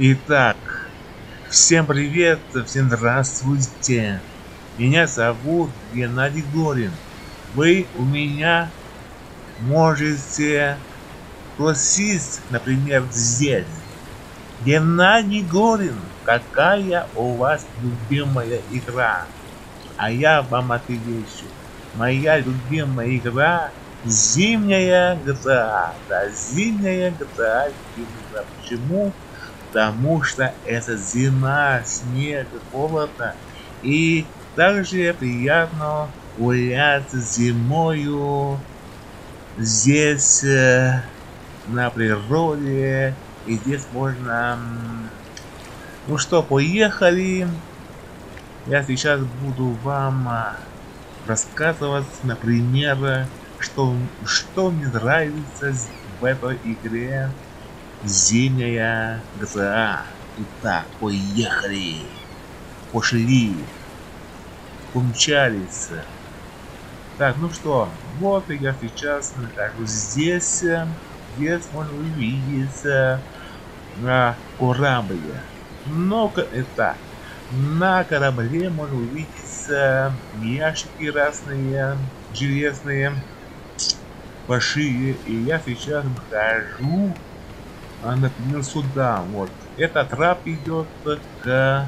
Итак, всем привет, всем здравствуйте. Меня зовут Геннадий Горин. Вы у меня можете спросить, например, здесь: Геннадий Горин, какая у вас любимая игра? А я вам отвечу: моя любимая игра — зимняя GTA. Да, зимняя GTA. Почему? Потому что это зима, снег, холодно. И также приятно гулять зимою здесь, на природе. И здесь можно... Ну что, поехали. Я сейчас буду вам рассказывать, например, что мне нравится в этой игре зимняя GTA. Итак, поехали. Пошли. Помчались. Так, ну что, вот я сейчас нахожусь здесь. Здесь можно увидеть корабль. Но это на корабле можно увидеть ящики разные, железные, большие. И я сейчас хожу, например, сюда. Вот. Эта трап идет к...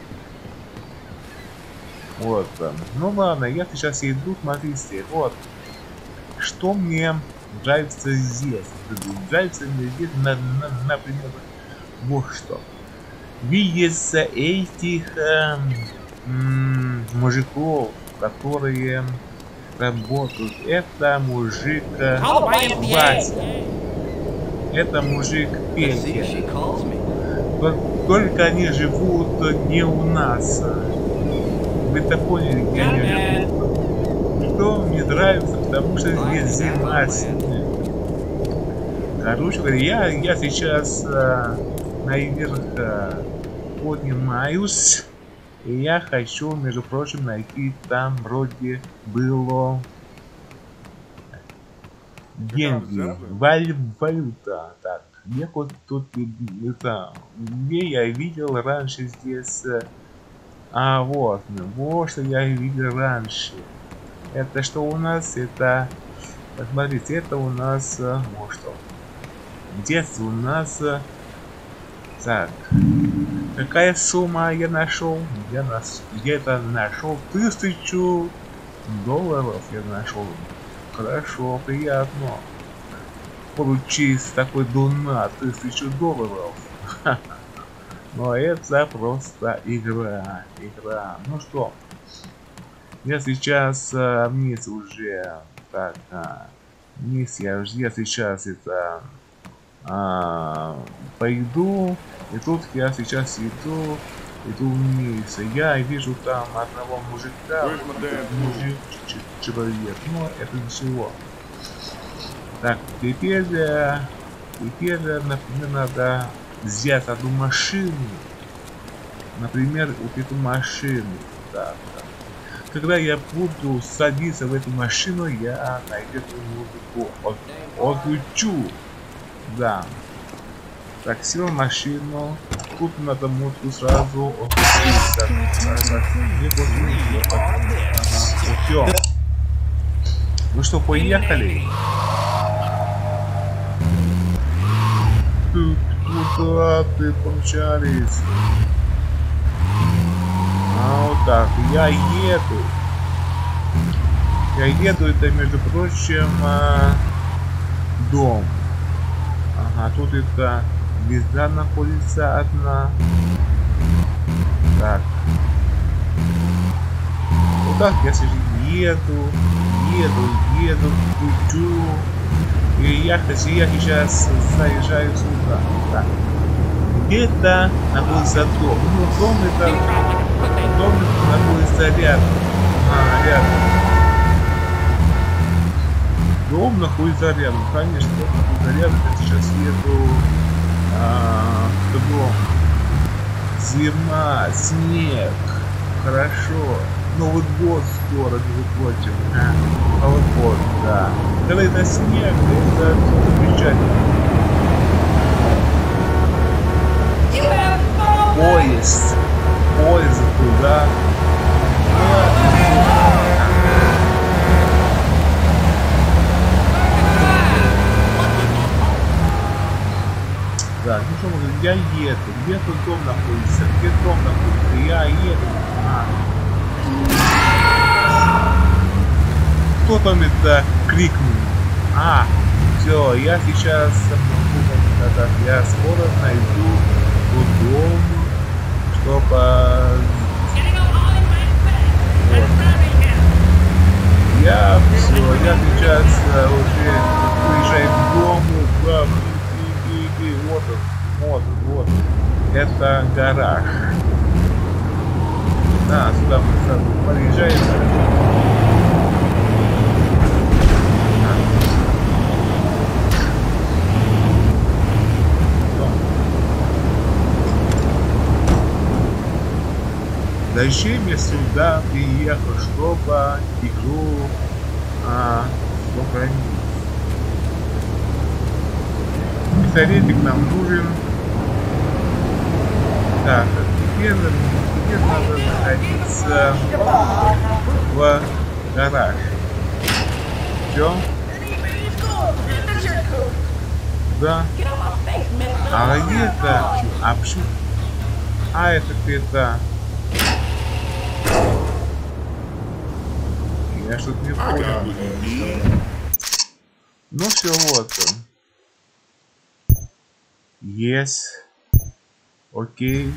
Вот. Ну ладно, я сейчас иду, смотрите. Вот. Что мне нравится здесь? Нравится мне здесь, например, вот что. Видится этих мужиков, которые работают. Это мужик Вася. Это мужик Петя. Только они живут не у нас. Вы-то поняли, где они живут? Что мне нравится, потому что здесь зима, снег. Короче говоря, я сейчас наверх поднимаюсь. И я хочу, между прочим, найти там вроде было деньги, валюта. Так, где вот тут это, где я видел раньше здесь, вот что я видел раньше. Это что у нас? Это, посмотрите, это у нас, вот что. Здесь у нас, так, какая сумма я нашел? Я где-то нашел $1000 я нашел. Хорошо, приятно получить такой донат $1000. Но это просто игра. Ну что, я сейчас вниз уже. Так, вниз я сейчас это пойду. И тут я сейчас иду вниз. Я вижу там одного мужика. Человек. Но это ничего. Так, теперь, например, надо взять одну машину. Например, вот эту машину. Так. Когда я буду садиться в эту машину, я на эту музыку отключу. Да. Так, сел в машину. Тут надо музыку сразу отключить. Все. Ну что, поехали? Куда ты помчались? Вот так, я еду. Это, между прочим, дом. Ага, тут это звезда находится одна. Так. Вот так я еду, кручу. И я сейчас заезжаю сюда. Так. Где-то находится дом. Ну, дом находится рядом. Рядом. Дом находится рядом. Конечно, дом находится рядом. Я сейчас еду в дом. Зима, снег. Хорошо. Новый год скоро, между прочим. Новый год, да. Когда это снег, это замечательно. поезд туда. Да, ну что, я еду. Где тут дом находится? Где дом находится? Я еду. Кто там это крикнул? Все, я сейчас я скоро найду тот дом, чтобы... Вот. Я сейчас уже уезжаю к дому. Вот. Это гараж. Да, сюда мы сразу подъезжаем. Зачем я сюда приехал, чтобы игру сохранить? Пистолетик нам нужен. Так, теперь надо находиться в гараж. Все? Да. А где-то... почему? Это где-то... Я что-то не понял. Ну все, вот он. Yes. Окей.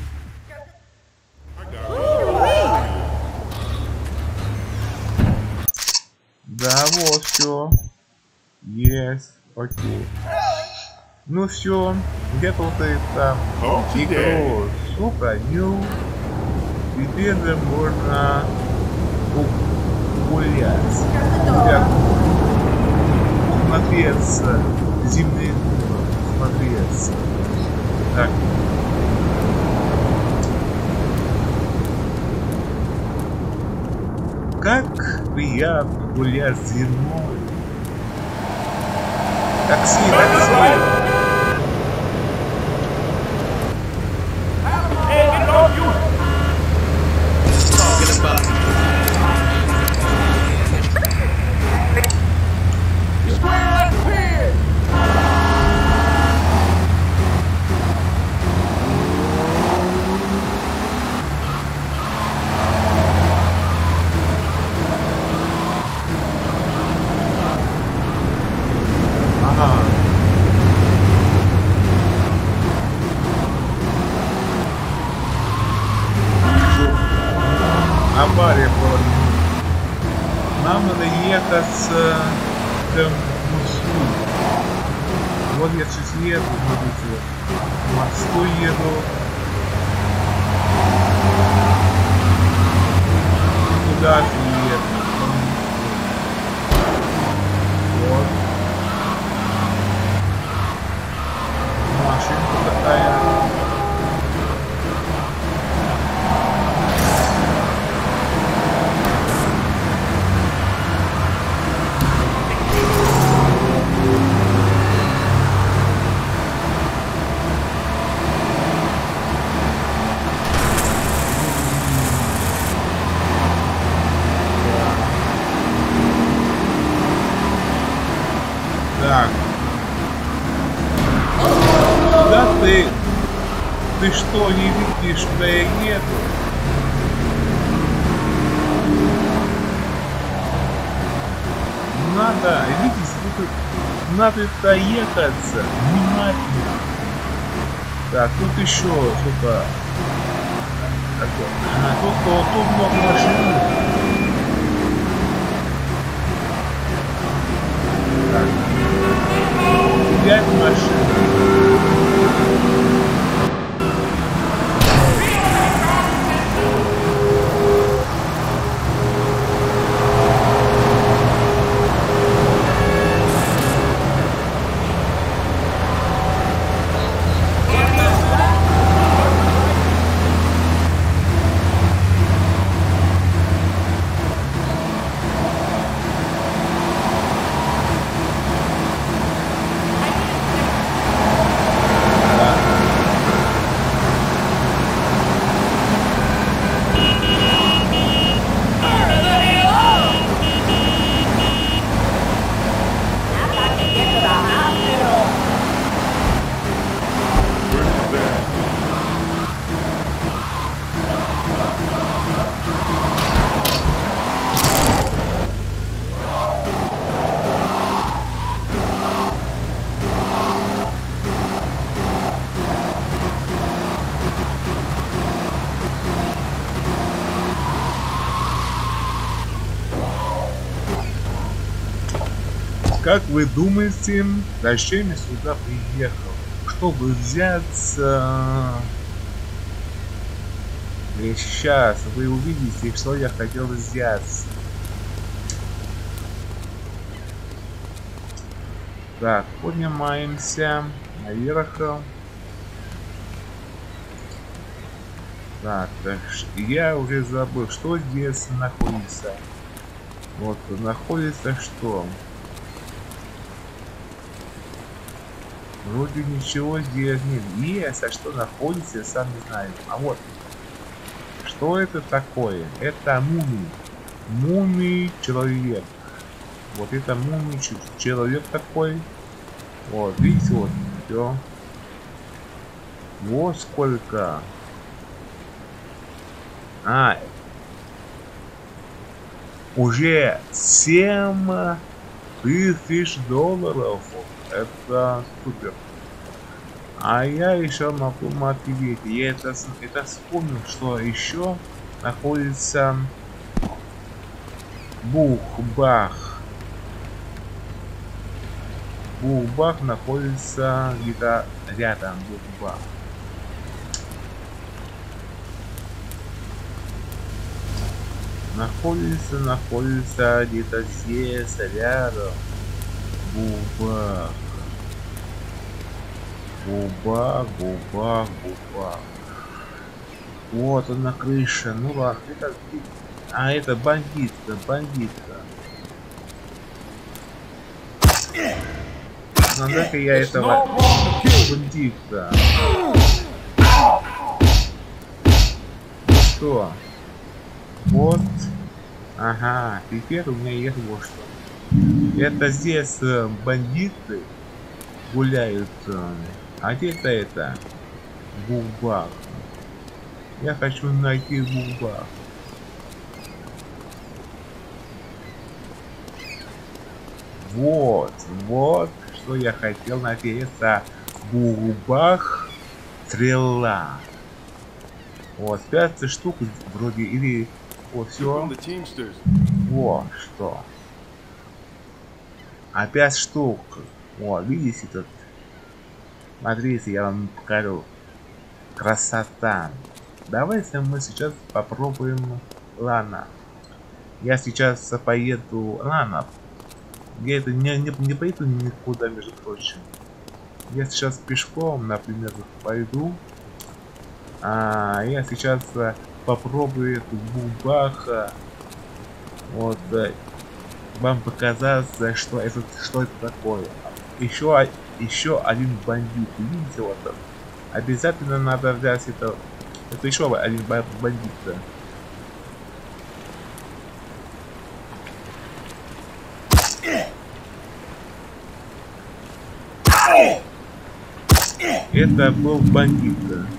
Да, вот все. Yes. Окей. Ну все. Где-то вот это игру сохранил. Теперь можно гулять, смотреться, зимний смотреться. Так. Как приятно гулять зимой. Такси. Авария была. Нам надо ехать к мосту. Вот я сейчас еду, смотрите. К мосту еду. Куда же еду? Вот. Машинка такая. Так. Да ты что, не видишь, куда я еду? Надо, видите, надо доехаться внимательно. Так, тут еще что-то такое. Тут много машин. Так. 5 машин. Как вы думаете, зачем я сюда приехал? Чтобы взяться... И сейчас вы увидите, что я хотел взять. Так, поднимаемся наверх. Так, я уже забыл, что здесь находится. Вот, находится что? Вроде ничего здесь нет. Есть, а что находится, сам не знаю. А вот, что это такое? Это мумий. Мумий-человек. Вот это мумий-человек такой. Вот, видите, вот, все. Вот сколько. Уже $7000. Это супер. А я еще могу мотивировать. Я это вспомнил, что еще находится Бухбах. Бухбах находится где-то рядом. Бухбах. Находится где-то здесь рядом. Бухбах. Бухбах. Вот он на крыше. Ну ладно, это... это бандитка. Надо-ка я этого бандита. Ну что? Вот. Ага, теперь у меня есть вот что. Это здесь бандиты гуляют. А где-то это Бухбах. Я хочу найти Бухбах. Вот что я хотел найти. Это Бухбах стрела. Вот 5 штук вроде или вот все. Вот что. А 5 штук. Вот видите тут. Смотрите, я вам покажу. Красота. Давайте мы сейчас попробуем Лана. Я сейчас поеду Лана. Я это не поеду никуда, между прочим. Я сейчас пешком, например, пойду. Я сейчас попробую эту Бухбах. Вот вам показать, что это такое. Еще один бандит. Видите, вот он. Обязательно надо взять это. Это еще один бандит. Это был бандит.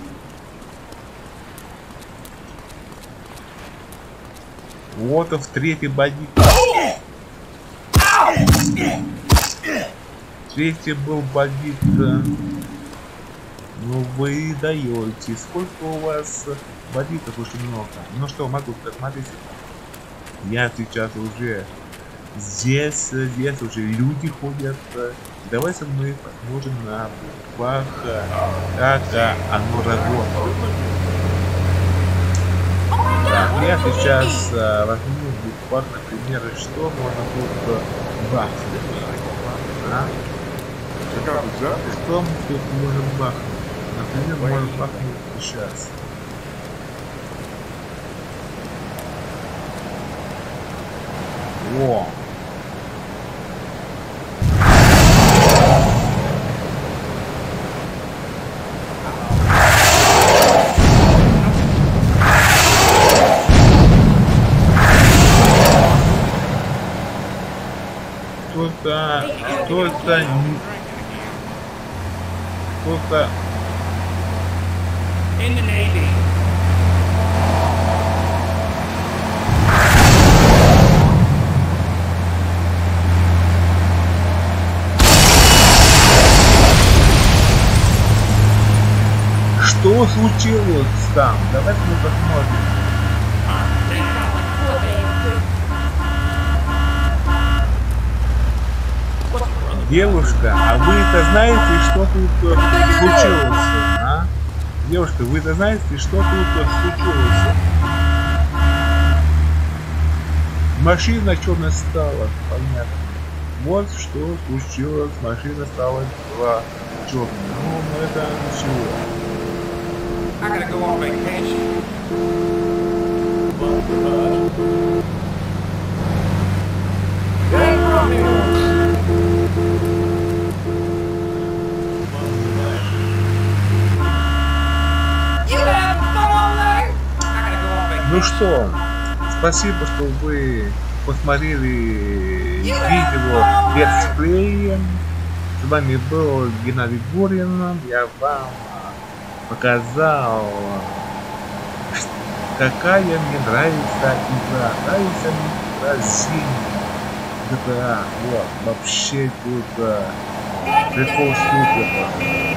Вот в третий бандит. Третий был бандит. Ну вы даете. Сколько у вас бандитов? Очень много. Ну что, могу сказать, смотрите. Я сейчас уже здесь уже люди ходят. Давайте мы посмотрим на Бухбах, как оно работает. Так, я сейчас возьму Бухбах, например, что можно будет бахнуть. Что мы тут можем бахнуть? Например, можем бахнуть сейчас. О! Что-то in the Navy. Что случилось там? Давайте мы посмотрим. What Девушка, а вы-то знаете, что тут случилось? А? Девушка, вы-то знаете, что тут случилось? Машина черная стала, понятно. Вот что случилось, машина стала черной. Ну, это ничего. I gotta go on vacation. Ну что, спасибо, что вы посмотрели видео летсплея. С вами был Геннадий Горин. Я вам показал, какая мне нравится игра. Нравится мне игра GTA. Вот, вообще тут прикол супер.